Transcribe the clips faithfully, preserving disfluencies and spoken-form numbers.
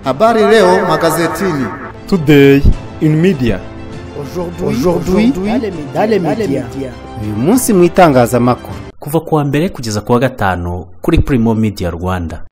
Habari leo magazetini. Today in media. Aujourd'hui, Aujourd'hui, dans les médias. uyu munsi mu itangazamakuru kuva kuwa mbere kugeza kuwa gatanu kuri Primo Media Rwanda.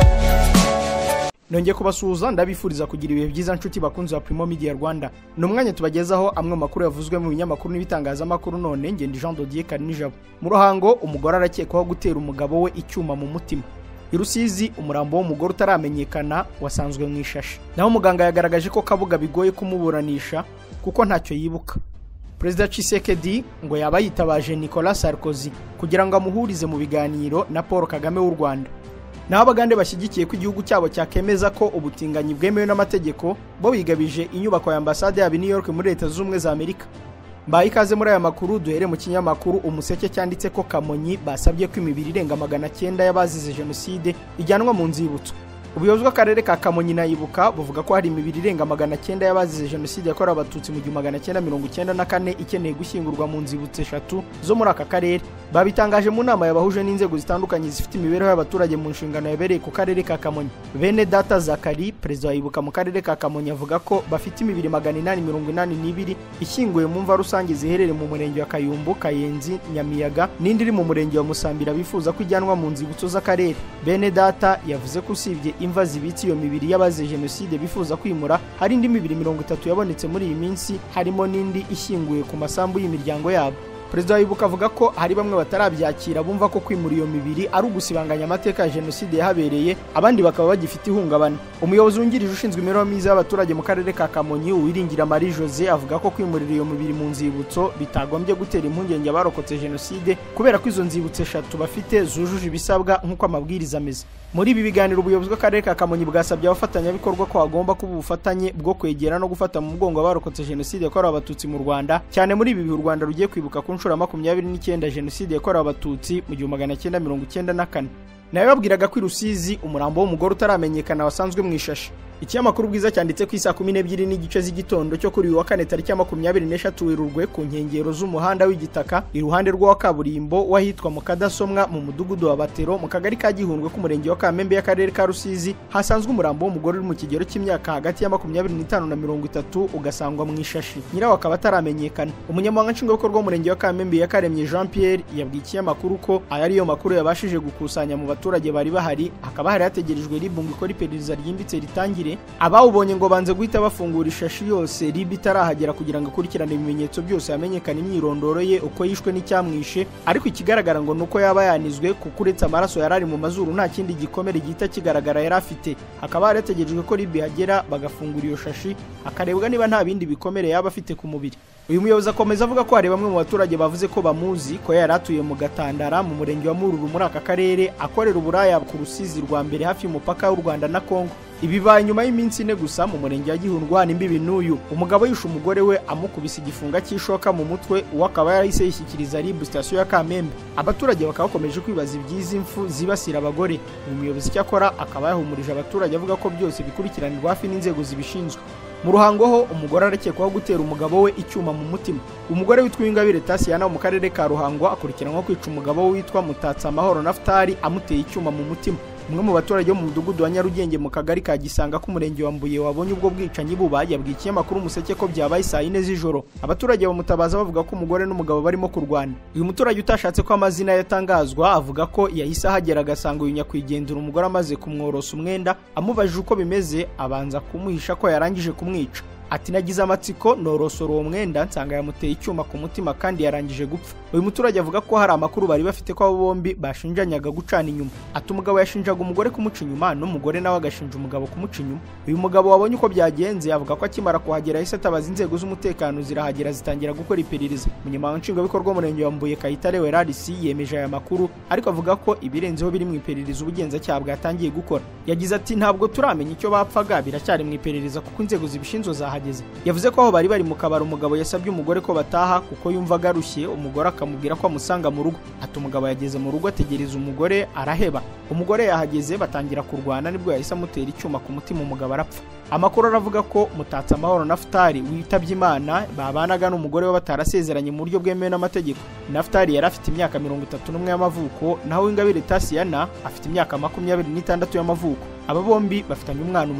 Nongeye kubasuhuza ndabifuriza kugira ibihe byiza nshuti bakunzi ba Primo Media Rwanda. No mwanya tubagezaho amwe makuru yavuzwe mu binyamakuru n'ibitangazamakuru none nge ndi Jean Dodier Karinijabo. Mu ruhango umugore arakekwaho gutera umugabo we icyuma mu mutima. I Rusizi umurambo w'umugore utaramenyekana wasanzwe mu ishashi. Naho muganga yagaragaje ko Kabuga bigoye kumuburanisha kuko ntacyo yibuka. President Tshisekedi ngo yaba yitabaje Nicolas Sarkozy kugira ngo amuhurize mu biganiro na Paul Kagame w'u Rwanda. Naho abagande bashyigikiye ko igihugu cyabo cyakemeza ko ubutinganyi bwemewe n'amategeko bo bigabije inyubako ya ambassade ya New York muri Leta z'Ubumwe za Amerika. Mbaye ikaze muri aya makuru duhere mu kinyamakuru Umuseke cyanditse ko Kamonyi basabye ko imibiri irenga magana cyenda y'abazize jenoside ijyanwa mu nzibutso. Ubuyobozi bw'akarere ka Kamonyi na Ibuka buvuga ko hari imibiri irenga magana cyenda y'abazize jenoside yakorewe abatutsi mu gihumbi magana cyenda mirongo icyenda na kane ikeneye gushyingurwa mu nzibutso eshatu zo muri aka karere. Babitangaje mu nama yabahuje n'inzego zitandukanye zifite imibereho y'abaturage mu nshingano yabereye ku karere ka Kamonyi. Bene Data Zakari, perezida wa Ibuka mu karere ka Kamonyi, avuga ko bafite imibiri magana inani mirongo inani n'ibiri ishyinguye mu mva rusange ziherereye mu murenge wa Kayumbu, Kayenzi, Nyamiyaga n'indi iri mu murenge wa Musambira bifuza ko ijyanwa mu nzibutso z'akarere. Bene Data yavuze ko usibye imva zibitse iyo mibiri y'abazize jenoside bifuza kwimura hari indi mibiri mirongo itatu yabonetse muri iyi minsi, harimo n'indi ishyinguye ku masambu y'imiryango yabo. Perezida Ibuka avuga ko hari bamwe batarabyakira bumva ko kwimura iyo mibiri ari ugusibanganya amateka ya jenoside yahabereye, abandi bakaba bagifite ihungabana. Umuyobozi wungirije ushinzwe imibereho myiza y'abaturage mu karere ka Kamonyi Uwiringira Marie Jose avuga ko kwimurira iyo mibiri mu nzibutso bitagombye gutera impungenge abarokotse jenoside kubera ko izo nzibutso eshatu bafite zujuje ibisabwa nk'uko amabwiriza ameze. Muri ibi biganiro ubuyobozi bw'akarere ka Kamonyi bwasabye abafatanyabikorwa ko hagomba kuba ubufatanye bwo kwegera no gufata mu mugongo abarokotse jenoside yakorewe abatutsi mu Rwanda, cyane muri ibi bihe u Rwanda rugiye kwibuka ku nshuro makumyabiri n'icyenda jenoside yakorewe abatutsi mu gihumbi magana cyenda mirongo icyenda na kane. Nayo babwiraga ko i Rusizi umurambo w'umugore utaramenyekana wasanzwe mu ishashi. Ikinyamakuru Bwiza cyanditse ku isa kumi n'ebyiri n'igice z'igitondo cyo kuri uyu wa kane tariki ya makumyabiri n'eshatu Werurwe ku nkengero z'umuhanda w'igitaka iruhande rwa kaburimbo wahitwa mu Kadasomwa mu mudugudu wa Batero mu kagari ka Gihundwe ku murenge wa Kamembe y'akarere ka Rusizi hasanzwe umurambo w'umugore uri mu kigero cy'imyaka hagati ya makumyabiri n'itanu na mirongo itatu ugasangwa mu ishashi. Nyirawo akaba ataramenyekana. Umunyamabanga nshingwabikorwa w'umurenge wa Kamembe Yakaremye Jean Pierre yabwiye ikinyamakuru ko aya ariyo makuru yabashije gukusanya mu baturage bari bahari, hakaba hari hategerejwe R I B ngo ikora iperereza ryimbitse ritangire. Abawubonye ngo banze guhita bafungura ishashi yose R I B itarahagera kugira ngo akurikirane ibimenyetso byose yamenyekana imyirondoro ye uko yishwe n'icyamwishe, ariko ikigaragara ngo nuko yaba yanizwe kuko uretse amaraso yarari mu mazuru nta kindi gikomere gihita kigaragara yari afite. Hakaba hari hategerejwe ko R I B hagera bagafungura iyo shashi hakarebwa niba nta bindi bikomere yaba afite ku mubiri. Uyu muyobozi akomeza avuga ko hari bamwe mu baturage bavuze ko bamuzi ko yari atuye mu Gatandara mu murenge wa Mururu muri aka karere akorera uburaya ku Rusizi rwa mbere hafi y'umupaka w'u Rwanda na Kongo. Ibibaye nyuma y'iminsi ine gusa mu murenge wa Gihundwe n'imbibi n'uyu umugabo yishe umugore we amukubise igifunga cy'ishoka mu mutwe, uwo akaba yarahise yishyikiriza R I B station ya Kamembe. Abaturage bakaba bakomeje kwibaza iby'izi mfu zibasira abagore. Umuyobozi cyakora akaba yahumurije abaturage avuga ko byose bikurikiranirwa hafi n'inzego zibishinzwe. Mu ruhango ho umugore arakekwaho gutera umugabo we icyuma mu mutima. Umugore witwa Ingabire Tasiana mu karere ka Ruhango akurikiranwa kwica umugabo we witwa Mutatsa Amahoro Naftali amuteye icyuma mu mutima. Umwe mu baturage bo mu mudugudu wa Nyarugenge mu kagari ka Gisanga ku murenge wa Mbuye wabonye ubwo bwicanyi buba yabwiye ikinyamakuru Umuseke ko byabaye saa yine z'ijoro. Abaturage bamutabaza bavuga ko umugore n'umugabo barimo kurwana. Uyu muturage utashatse ko amazina yatangazwa avuga ko yahise ahagera agasanga uyu nyakwigendera umugore amaze kumworosa umwenda, amubajije uko bimeze abanza kumuhisha ko yarangije kumwica. Ati nagize amatsiko norosora uwo mwenda nsanga yamuteye icyuma ku mutima kandi yarangije gupfa. Uyu muturage avuga ko hari amakuru bari bafite ko abo bombi bashinjanyaga gucana inyuma. Ati umugabo yashinjaga umugore kumuca inyuma n'umugore nawe agashinja umugabo kumuca inyuma. Uyu mugabo wabonye uko byagenze avuga ko akimara kuhagera yahise atabaza inzego z'umutekano zirahagera zitangira gukora iperereza. Umunyamabanga nshingwabikorwa w'umurenge wa Mbuye Kayitare Werarisi yemeje aya makuru ariko avuga ko ibirenzeho biri mu iperereza ubugenzacyaha bwatangiye gukora. Yagize ati ntabwo turamenya icyo bapfaga, biracyari mu iperereza kuko inzego zibishinzwe zahageze. Yavuze ko aho bari bari mu kabari umugabo yasabye umugore ko bataha kuko yumva garushye, umugore akamubwira ko amusanga mu rugo. Ati umugabo yageze mu rugo ategereza umugore araheba. Umugore yahageze batangira kurwana nibwo yahise amutera icyuma ku mutima umugabo arapfa. Amakuru aravuga ko Mutatsa Amahoro Naftali witabye Imana babanaga n'umugore we batarasezeranye mu buryo bwemewe n'amategeko. Naftali yari afite imyaka mirongo itatu n'umwe y'amavuko naho Ingabire Tasiana afite imyaka makumyabiri n'itandatu y'amavuko. Aba bombi bafitanye umwana umwe.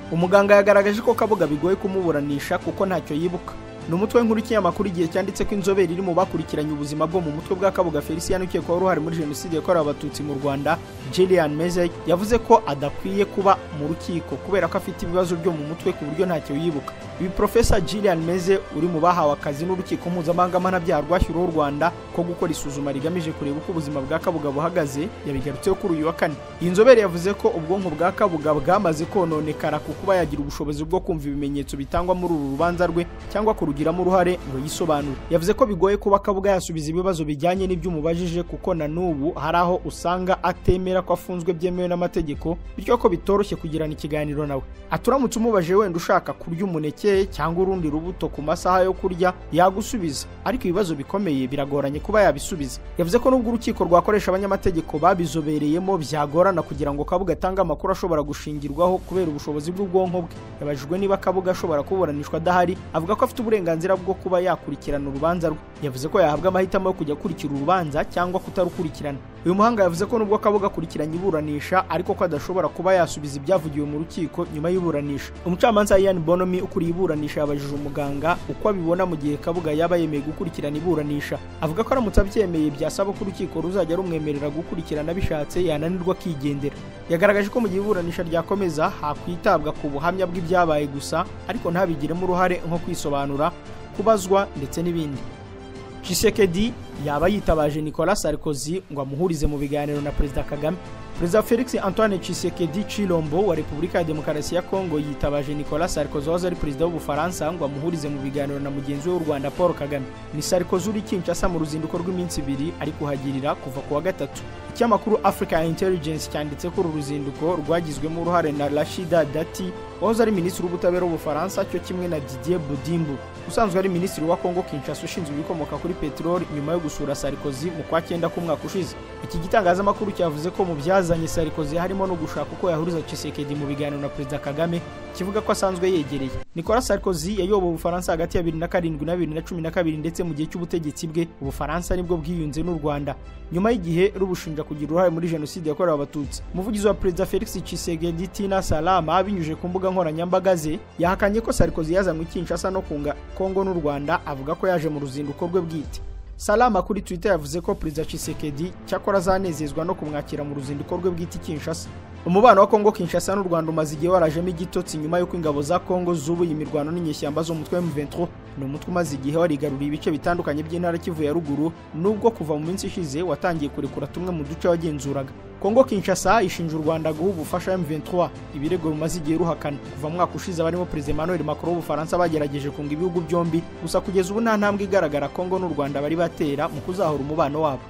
umuganga yagaragaje ko Kabuga bigoye kumuburanisha kuko ntacyo yibuka. Ni umutwe w'inkuru y'ikinyamakuru igihe cyanditse ko inzobere iri mu bakurikiranye ubuzima bwo mu mutwe bwa Kabuga Felicien ukekwaho uruhare muri jenoside yakorewe abatutsi mu Rwanda, Julian Meze, yavuze ko adakwiye kuba mu rukiko kubera ko afite ibibazo byo mu mutwe ku buryo ntacyo yibuka. Ibi Professor Julian Meze uri mu bahawe akazi n'urukiko mpuzamahanga mpanabyaha rwashyiriweho u Rwanda ko gukora isuzuma rigamije kureba uko ubuzima bwa Kabuga buhagaze yabigarutseho kuri uyu wa kane. Iyi nzobere yavuze ko ubwonko bwa Kabuga bwamaze kononekara ku kuba yagira ubushobozi bwo kumva ibimenyetso bitangwa muri uru rubanza rwe cyangwa kurugiramo uruhare ngo yisobanure. Yavuze ko bigoye kuba Kabuga yasubiza ibibazo bijyanye n'iby'umubajije kuko na n'ubu hari aho usanga atemera ko afunzwe byemewe n'amategeko, bityo ko bitoroshye kugirana ikiganiro nawe. Aturamutse umubaje wenda ushaka kurya umuneke cyangwa urundi rubuto ku masaha yo kurya yagusubiza, ariko ibibazo bikomeye biragoranye kuba yabisubiza. Yavuze ko nubwo urukiko rwakoresha abanyamategeko babizobereyemo byagorana kugira ngo Kabuga atange amakuru ashobora gushingirwaho kubera ubushobozi bw'ubwonko bwe. Yabajijwe niba Kabuga ashobora kuburanishwa adahari, avuga ko afite uburenganzira bwo kuba yakurikirana urubanza rwe. Yavuze ko yahabwa amahitamo yo kujya kurikira urubanza cyangwa kutarukurikirana. Uyu muhanga yavuze ko nubwo Kabuga akurikiranye iburanisha ariko ko adashobora kuba yasubiza ibyavugiwe mu rukiko nyuma y'iburanisha. Umucamanza Ian Bonomi ukuriye iburanisha yabajije umuganga uko abibona mu gihe Kabuga yaba yemeye gukurikirana iburanisha. Avuga ko aramutse abyemeye byasaba ko urukiko ruzajya rumwemerera gukurikirana bishatse yananirwa akigendera. Yagaragaje ko mu gihe iburanisha ryakomeza hakwitabwa ku buhamya bw'ibyabaye gusa ariko ntabigiremo uruhare nko kwisobanura, kubazwa ndetse n'ibindi. Tshisekedi yaba yitabaje Nicolas Sarkozy ngo amuhurize mu biganiro na Perezida Kagame. Perezida Felix Antoine Tshisekedi Chilombo wa Repubulika ya Demokarasi ya Kongo yitabaje Nicolas Sarkozy wahoze ari perezida w'Ubufaransa ngo amuhurize mu biganiro na mugenzi we w'u Rwanda Paul Kagame. Ni Sarkozy uri Kinshasa mu ruzinduko rw'iminsi ibiri ari kuhagirira kuva ku wa gatatu. Ikinyamakuru Africa Intelligence cyanditse ko uru ruzinduko rwagizwemo uruhare na Rachida Dati wahoze ari minisitiri w'ubutabera w'Ubufaransa cyo kimwe na Didier Budimbu usanzwe ari minisitiri wa Kongo Kinshasa ushinzwe ibikomoka kuri peteroli nyuma yo gusura Sarkozy mu kwa cyenda k'umwaka ushize. Iki gitangazamakuru cyavuze ko mu byazanye Sarkozy harimo no gushaka uko yahuriza Tshisekedi mu biganiro na Perezida Kagame, kivuga ko asanzwe yegereye. Nicolas Sarkozy yayoboye Ubufaransa hagati ya bibiri na karindwi na bibiri na cumi na kabiri ndetse mu gihe cy'ubutegetsi bwe Ubufaransa nibwo bwiyunze n'u Rwanda nyuma y'igihe rubushinja kugira uruhare muri jenoside yakorewe abatutsi. Umuvugizi wa Perezida Felix Tshisekedi Tina Salama abinyuje ku mbuga nkoranyambaga ze yahakanye ko Sarkozy yazanywe Kinshasa no kunga Kongo n'u Rwanda, avuga ko yaje mu ruzinduko rwe bwite. Salama kuri Twitter yavuze ko Perezida Tshisekedi cyakora azanezezwa no kumwakira mu ruzinduko rwe bwite Kinshasa. Umubano wa Kongo Kinshasa n'u Rwanda umaze igihe warajemo igitotsi nyuma y'uko ingabo za Kongo zubuye imirwano n'inyeshyamba zo mu mutwe wa M vingt-trois. Ni umutwe umaze igihe warigaruriye ibice bitandukanye by'intara Kivu ya ruguru nubwo kuva mu minsi ishize watangiye kurekura tumwe mu duce wagenzuraga. Kongo Kinshasa ishinja u Rwanda guha ubufasha M vingt-trois, ibirego bimaze igihe ruhakana. Kuva mu mwaka ushize barimo Perezida Emmanuel Macron w'Ubufaransa bagerageje kunga ibihugu byombi, gusa kugeza ubu nta ntambwe igaragara Kongo n'u Rwanda bari batera mu kuzahura umubano wabo.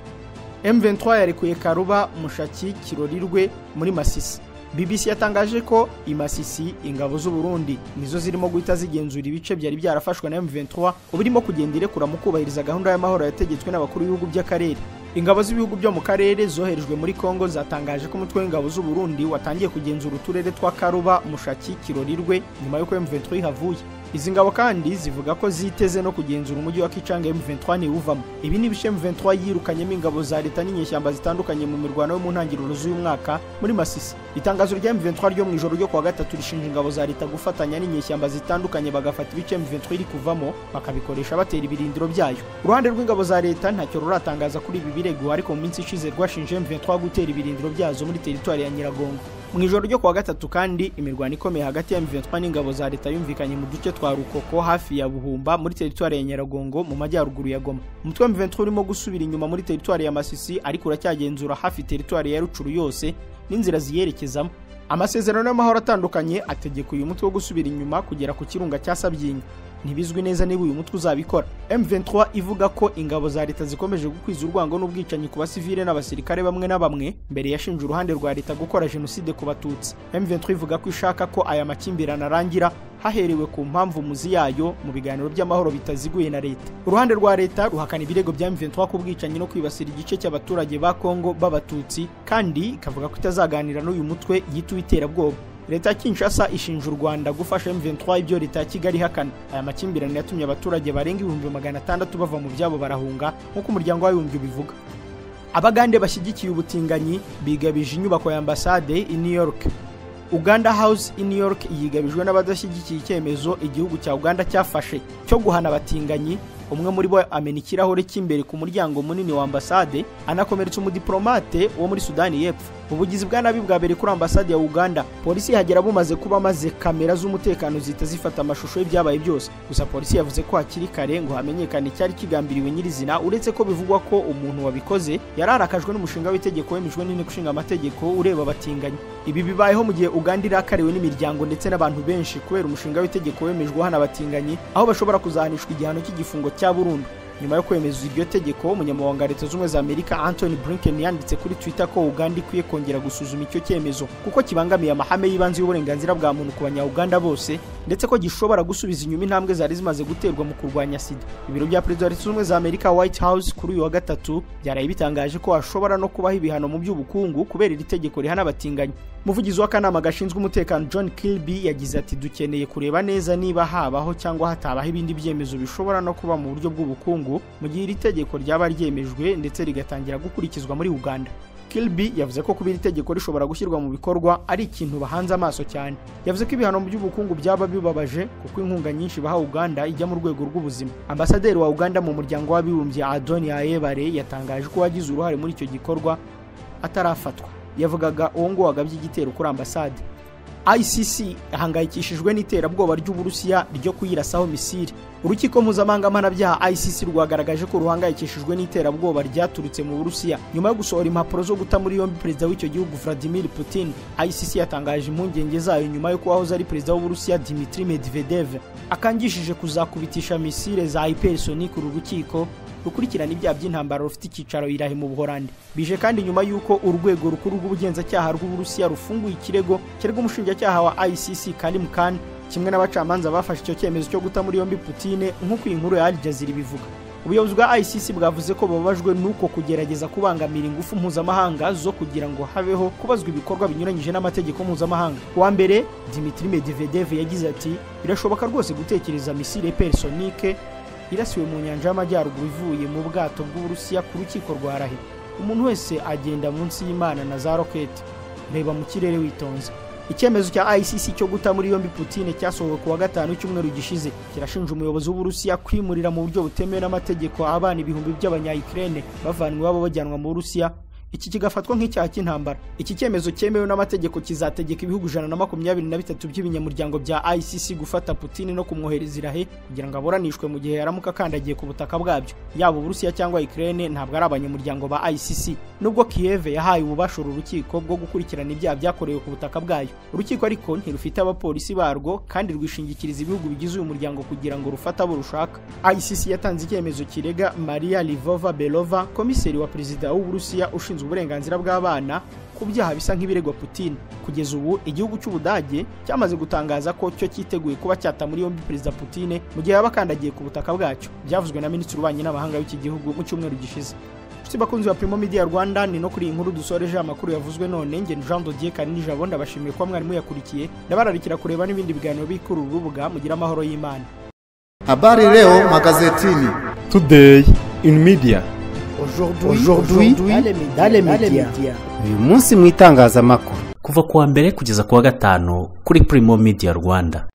M vingt-trois yarekuye Karuba, Mushaki, Kirorirwe muri Masisi. B B C yatangaje ko i Masisi ingabo z'u Burundi nizo zirimo guhita zigenzura ibice byari byarafashwe na M vingt-trois ubirimo kugenda irekura mu kubahiriza gahunda y'amahoro yategetswe n'abakuru b'ibihugu by'akarere. Ingabo z'ibihugu byo mu karere zoherejwe muri Kongo zatangaje ko umutwe w'ingabo z'u Burundi watangiye kugenzura uturere twa Karuba, Mushaki, Kirorirwe nyuma y'uko M vingt-trois ihavuye. Izi ngabo kandi zivuga ko ziteze no kugenzura umujyi wa Kichanga M vingt-trois ni uvamo. Ibi ni bishe M vingt-trois yirukanyemo ingabo za leta n'inyeshyamba zitandukanye mu mirwano yo mu ntangiriro z'uyu mwaka muri Masisi. Itangazo rya M vingt-trois ryo mu ijoro ryo kwa gatatu rishinja ingabo za leta gufatanya n'inyeshyamba zitandukanye bagafata ibice M vingt-trois iri kuvamo bakabikoresha batera ibirindiro byayo. Uruhande rw'ingabo za leta ntacyo ruratangaza kuri ibi birego, ariko mu minsi ishize rwashinje M vingt-trois gutera ibirindiro byazo muri teritwari ya Nyiragongo. Mu ijoro ryo kwa gatatu kandi imirwano ikomeye hagati ya M vingt-trois n'ingabo za leta yumvikanye mu duce twa Rukoko hafi ya Buhumba muri teritwari ya Nyiragongo mu majyaruguru ya Goma. Umutwe wa M vingt-trois urimo gusubira inyuma muri teritwari ya Masisi ariko uracyagenzura hafi teritwari ya Rucuru yose n'inzira ziyerekezamo. Amasezerano y'amahoro atandukanye ategeka uyu mutwe wo gusubira inyuma kugera ku kirunga cya Sabyinyo. Ntibizwi neza niba uyu mutwe uzabikora. M vingt-trois ivuga ko ingabo za leta zikomeje gukwiza urwango n'ubwicanyi ku basivile n'abasirikare bamwe na bamwe mbere yashinje uruhande rwa leta gukora jenoside ku batutsi. M vingt-trois ivuga ko ishaka ko aya makimbirane arangira haherewe ku mpamvu muzi yayo mu biganiro by'amahoro bitaziguye na leta. Uruhande rwa leta ruhakana ibirego bya M vingt-trois ku bwicanyi no kwibasira igice cy'abaturage ba Kongo b'abatutsi kandi ikavuga ko itazaganira n'uyu mutwe yita iterabwoba. Leta ya Kinshasa ishinja u Rwanda gufasha M vingt-trois ibyo leta ya Kigali ihakana. Aya makimbirane yatumye abaturage barenga ibihumbi magana atandatu bava mu byabo barahunga nk'uko umuryango w'abibumbye bivuga. Abagande bashyigikiye ubutinganyi bigabije inyubako ya ambasade i New York. Uganda House in New York yigabijwe n'abadashyigikiye icyemezo igihugu cya Uganda cyafashe cyo guhana abatinganyi. Umwe muri bo amena ikirahure cy'imbere ku muryango munini wa ambasade anakomeretsa umudiplomate wo muri Sudani y'Epfo. Ubugizi bwa nabi bwabere kuri ambasade ya Uganda, polisi yahagera bumaze kuba maze kamera z'umutekano zita zifata amashusho y'ibyabaye byose. Gusa polisi yavuze ko hakiri kare ngo hamenyekane cyari kigambiriwe nyirizina, uretse ko bivugwa ko umuntu wabikoze yararakajwe n'umushinga w'itegeko wemejwe n'inteko ishinga amategeko ureba abatinganyi. Ibi bibayeho mu gihe Uganda irakariwe n'imiryango ndetse n'abantu benshi kubera umushinga w'itegeko wemejwe hana abatinganyi, aho bashobora kuzahanishwa igihano cy'igifungo cya burundu. Nyuma yo kwemeza iryo tegeko, umunyamabanga wa Leta z'Ubumwe za Amerika Anthony Blinken yanditse kuri Twitter ko Uganda ikwiye kongera gusuzuma icyo cyemezo kuko kibangamiye amahame y'ibanze y'uburenganzira bwa muntu ku banya-Uganda bose, ndetse ko gishobora gusubiza inyuma intambwe zari zimaze guterwa mu kurwanya sida. Ibiro bya Perezida wa Leta z'Ubumwe za Amerika White House kuri uyu wa gatatu byaraye bitangaje ko hashobora no kubaho ibihano mu by'ubukungu kubera iri tegeko rihana abatinganyi. Umuvugizi w'akanama gashinzwe umutekano John Kirby yagize ati dukeneye kureba neza niba habaho cyangwa hatabaho ibindi byemezo bishobora no kuba mu buryo bw'ubukungu mu gihe iri tegeko ryaba ryemejwe ndetse rigatangira gukurikizwa muri Uganda. Kirby yavuze ko kuba iri tegeko rishobora gushyirwa mu bikorwa ari ikintu bahanze amaso cyane. Yavuze ko ibihano mu by'ubukungu byaba bibabaje kuko inkunga nyinshi baha Uganda ijya mu rwego rw'ubuzima. Ambasaderi wa Uganda mu muryango w'abibumbye Adoni Ayebare yatangaje ko wagize uruhare muri icyo gikorwa atarafatwa. Yavugaga uwo ngo wagabye igitero kuri ambasade. I C C ahangayikishijwe n'iterabwoba ry'Uburusiya ryo kuyirasaho misiri. Urukiko mpuzamahanga mpanabyaha I C C rwagaragaje ko ruhangayikishijwe n'iterabwoba ryaturutse mu Burusiya nyuma yo gusohora impapuro zo guta muri yombi perezida w'icyo gihugu Vladimir Putin. I C C yatangaje impungenge zayo nyuma yo kubahoza ari perezida w'Uburusiya Dmitry Medvedev akangishije kuzakubitisha misile za hypersonic uru rukiko rukurikirana ibyaha by'intambara rufite icyicaro irahe mu Buholandi. Bije kandi nyuma y'uko urwego rukuru rw'ubugenzacyaha rw'Uburusiya rufunguye ikirego kirego umushinjacyaha wa I C C Karim Khan kimwe n'abacamanza bafashe icyo cyemezo cyo guta muri yombi Putin nk'uko inkuru ya Al Jazeera ibivuga. Ubuyobozi bwa I C C bwavuze ko bababajwe nuko kugerageza kubangamira ingufu mpuzamahanga zo kugira ngo habeho kubazwa ibikorwa binyuranyije n'amategeko mpuzamahanga. Wa mbere Dmitry Medvedev yagize ati birashoboka rwose gutekereza misile hypersonic irasiwe mu nyanja y'amajyaruguru ivuye mu bwato bw'Uburusiya ku rukiko rwa Rahe. Umuntu wese agenda munsi y'Imana na za roketi, reba mu kirere witonze. Icyemezo cya I C C cyo guta muri yombi Putin cyasohowe ku wa gatanu cy'umweru gishize kirashinja umuyobozi w'Uburusiya kwimurira mu buryo butemewe n'amategeko abana ibihumbi by'abanya-Ukraine bavanwe babo bajyanwa mu Burusiya. Iki kigafatwa nk'icyaha cy'intambara. Iki cyemezo cyemewe n'amategeko kizategeka ibihugu ijana na makumyabiri na bitatu by'ibinyamuryango bya I C C gufata Putin no kumwohereza irahe kugira ngo aburanishwe mu gihe yaramuka kandagiye ku butaka bwabyo. Yaba Uburusiya cyangwa Ukraine ntabwo ari abanyamuryango ba I C C, nubwo Kiev yahaye ububasha urukiko bwo gukurikirana ibyaha byakorewe ku butaka bwayo. Urukiko ariko ntirufite abapolisi barwo kandi rwishingikiriza ibihugu bigize uyu muryango kugira ngo rufate abo rushaka. I C C yatanze icyemezo kirega Maria Livova Belova, komiseri wa perezida w'Uburusiya ushinzwe uburenganzira bw'abana ku byaha bisa nk'ibiregwa Putin. Kugeza ubu igihugu cy'Ubudage cyamaze gutangaza ko cyo cyiteguye kuba cyata muri yombi perezida Putin mu gihe yabakandagiye ku butaka bwacyo. Byavuzwe na minisitiri w'ububanyi n'amahanga w'iki gihugu mu cyumweru gishize. Nshuti bakunzi wa Primo Media Rwanda, ni no kuri iyi nkuru dusoreje amakuru yavuzwe none. Nge Jean Dodier Karinijabo ndabashimiye ko mwarimu yakurikiye, ndabararikira kureba n'ibindi biganiro bikuru urubuga. Mugira amahoro y'Imana. Habari leo magazetini. Today in media. Aujourd'hui dans les médias. Uyu munsi mu itangazamakuru kuva kuwa mbere kugeza kuwa gatanu kuri Primo Media Rwanda.